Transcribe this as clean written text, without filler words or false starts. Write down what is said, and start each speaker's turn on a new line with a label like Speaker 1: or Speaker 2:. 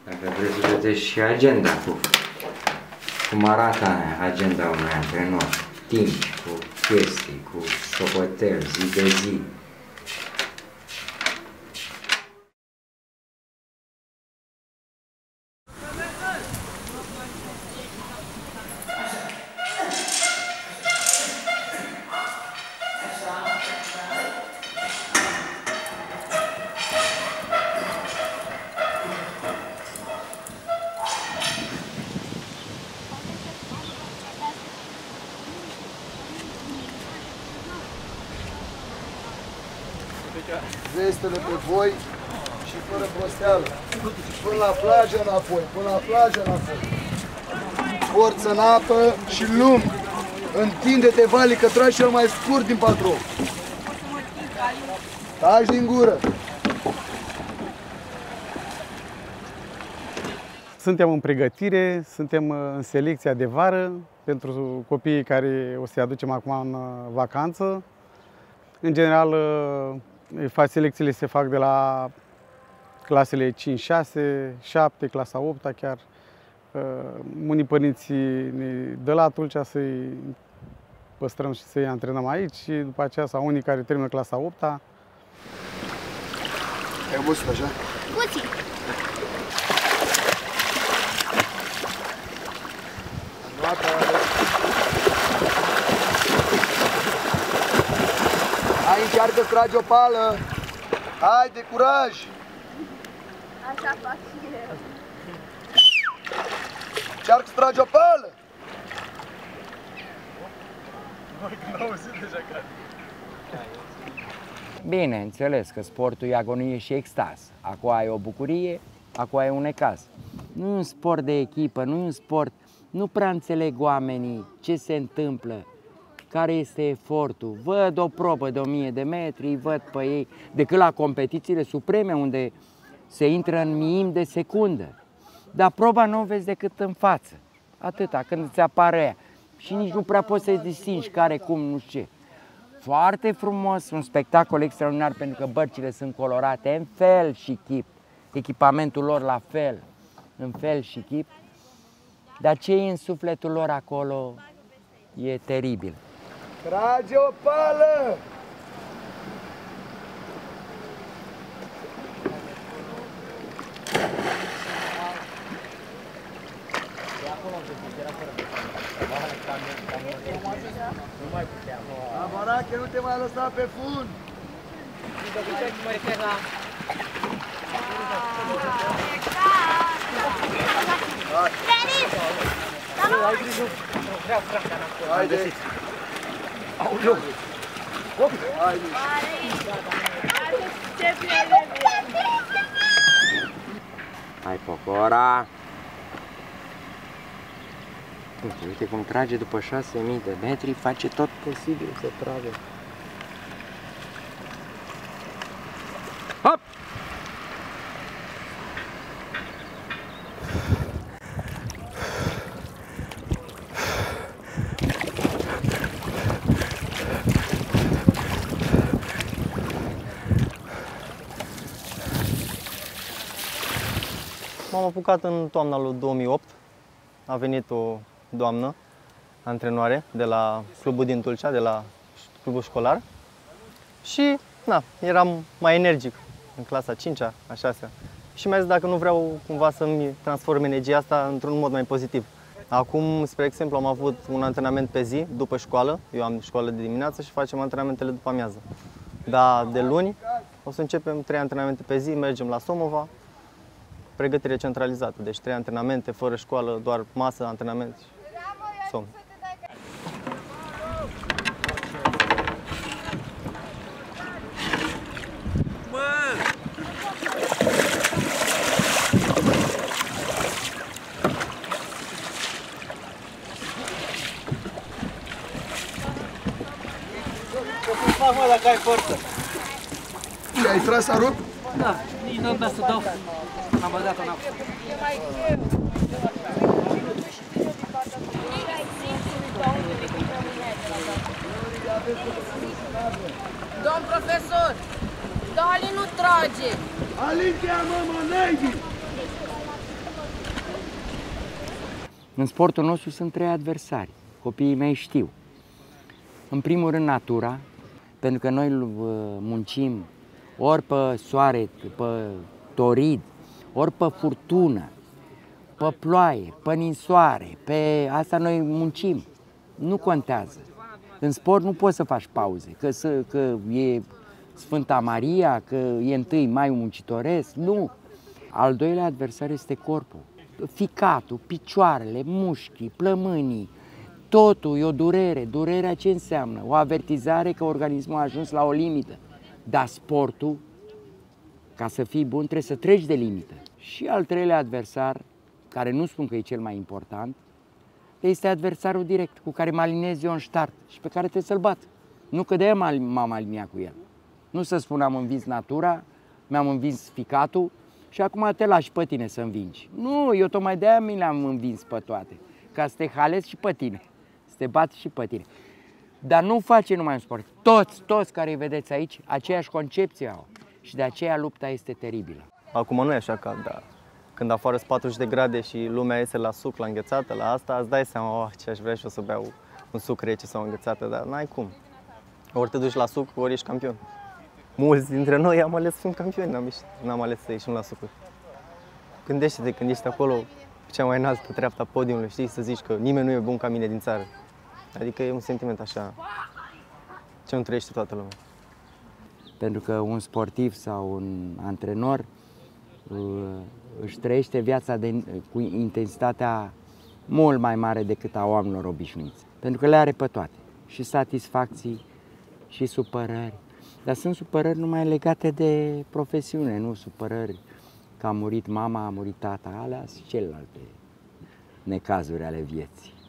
Speaker 1: Dacă vreți să vedeți și agenda cum arată agenda unui antrenor, timp, cu chestii, cu socoteli, zi de zi.
Speaker 2: Vestele pe voi și fără prosteală. Până la plajă înapoi, până la plajă înapoi. Forță în apă și lung. Întinde-te, Vali, că tragi cel mai scurt din patron. Taci din gură.
Speaker 3: Suntem în pregătire, suntem în selecția de vară pentru copiii care o să-i aducem acum în vacanță. În general, selecțiile se fac de la clasele 5, 6, 7, clasa 8 chiar. Unii părinți ne dă la Tulcea să-i păstrăm și să-i antrenăm aici și după aceea, sau unii care termină clasa 8-a.
Speaker 2: Ai obosit așa?
Speaker 4: Puțin.
Speaker 2: Hai, încearcă să tragi o pală. Hai, de curaj.
Speaker 4: Așa fac și eu.
Speaker 2: Încearcă să tragi o pală.
Speaker 1: Bine, înțeles că sportul e agonie și extaz. Acum ai o bucurie, acum ai un necaz. Nu e un sport de echipă, nu e un sport, nu prea înțeleg oamenii ce se întâmplă, care este efortul. Văd o probă de 1000 de metri, văd pe ei, decât la competițiile supreme unde se intră în miimi de secundă. Dar proba nu o vezi decât în față, atâta, când îți apare ea. Și nici nu prea poți să-i distingi care, cum, nu știu ce. Foarte frumos, un spectacol extraordinar pentru că bărcile sunt colorate în fel și chip. Echipamentul lor la fel, în fel și chip. Dar ce e în sufletul lor acolo e teribil.
Speaker 2: Trage o pală! Abarache, nu te mai lăsa pe fund!
Speaker 5: Mă refer la...
Speaker 4: Hai grijă!
Speaker 2: Haide! Aoleu! Hai,
Speaker 1: Hai, Pocora! Uite cum trage după 6000 de metri, face tot posibil să tragă. Hop!
Speaker 6: M-am apucat în toamna lui 2008. A venit o doamnă antrenoare de la clubul din Tulcea, de la clubul școlar. Și eram mai energic în clasa 5-a, a 6-a. Și mi-a zis dacă nu vreau cumva să-mi transform energia asta într-un mod mai pozitiv. Acum, spre exemplu, am avut un antrenament pe zi, după școală. Eu am școală de dimineață și facem antrenamentele după amiază. Dar de luni o să începem 3 antrenamente pe zi, mergem la Somova. Pregătire centralizată, deci 3 antrenamente, fără școală, doar masă, antrenament și somn.
Speaker 5: Ce fac, mă, dacă ai forță?
Speaker 2: ai tras arut?
Speaker 5: Da, nici nu am să dau. Am băgat-o în apă.
Speaker 7: Domn profesor, Dali nu trage.
Speaker 2: Alin te-am, mă, naibii!
Speaker 1: În sportul nostru sunt 3 adversari. Copiii mei știu. În primul rând natura, pentru că noi muncim ori pe soare, pe torid, ori pe furtună, pe ploaie, pe ninsoare, pe asta noi muncim. Nu contează. În sport nu poți să faci pauze, că e Sfânta Maria, că e 1 mai muncitoresc, nu. Al doilea adversar este corpul. Ficatul, picioarele, mușchii, plămânii, totul e o durere. Durerea ce înseamnă? O avertizare că organismul a ajuns la o limită. Dar sportul, ca să fii bun, trebuie să treci de limită. Și al treilea adversar, care nu spun că e cel mai important, este adversarul direct, cu care mă alinez eu în start și pe care trebuie să-l bat. Nu că de-aia m-am aliniat cu el. Nu să spun am învins natura, mi-am învins ficatul și acum te lași pe tine să învingi. Nu, eu tocmai de-aia mi le-am învins pe toate. Ca să te halezi și pe tine, să te bat și pe tine. Dar nu face numai un sport. Toți care îi vedeți aici, aceeași concepție au. Și de aceea lupta este teribilă.
Speaker 6: Acum nu e așa cald, dar când afară sunt 40 de grade și lumea iese la suc, la înghețată, la asta, îți dai seama, ce aș vrea și eu să beau un suc rece sau o înghețată, dar n-ai cum. Ori te duci la suc, ori ești campion. Mulți dintre noi am ales să fim campioni, n-am ales să ieșim la sucuri. Gândește-te când ești acolo, pe cea mai înaltă treaptă a podiumului, știi, să zici că nimeni nu e bun ca mine din țară. Adică e un sentiment așa, ce nu trăiește toată lumea.
Speaker 1: Pentru că un sportiv sau un antrenor își trăiește viața cu intensitatea mult mai mare decât a oamenilor obișnuiți. Pentru că le are pe toate. Și satisfacții, și supărări. Dar sunt supărări numai legate de profesiune, nu supărări că a murit mama, a murit tata, alea sunt celelalte necazuri ale vieții.